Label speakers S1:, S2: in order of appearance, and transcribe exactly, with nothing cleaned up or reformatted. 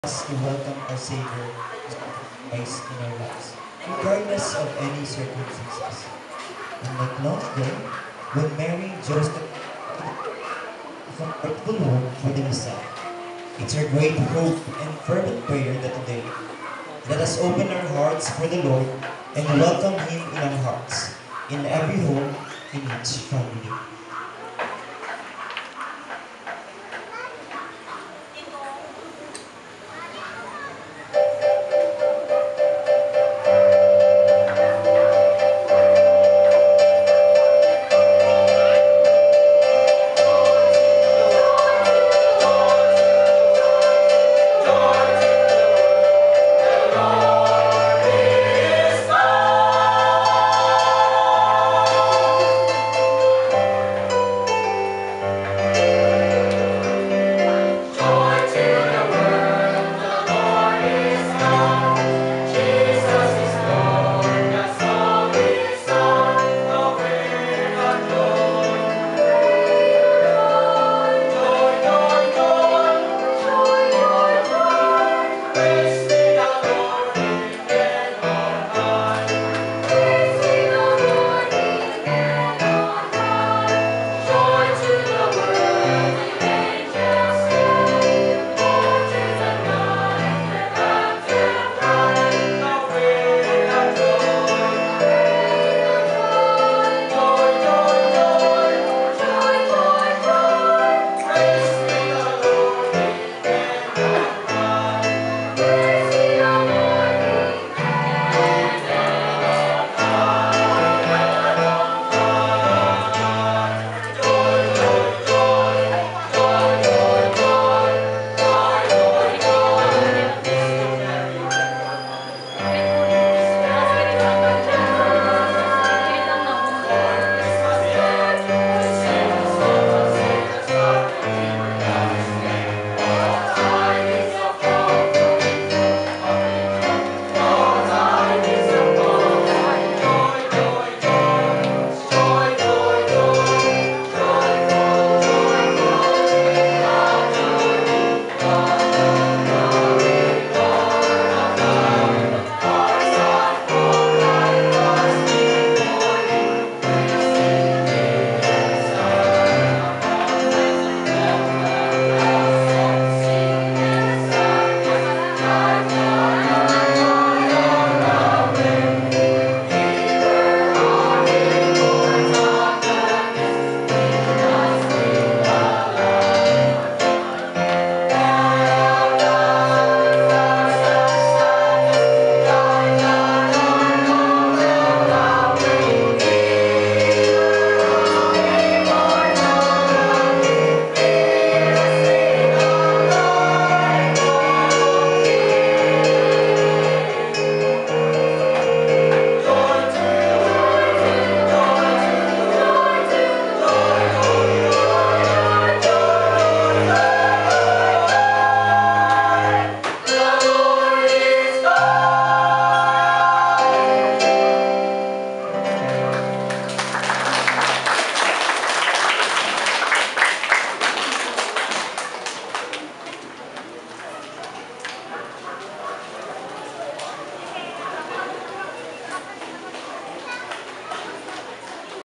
S1: us to welcome our Savior Christ in our lives, regardless of any circumstances. And like last day, when Mary Joseph comfort the Lord for the Messiah, it's our great hope and fervent prayer that today, let us open our hearts for the Lord and welcome Him in our hearts, in every home, in each family.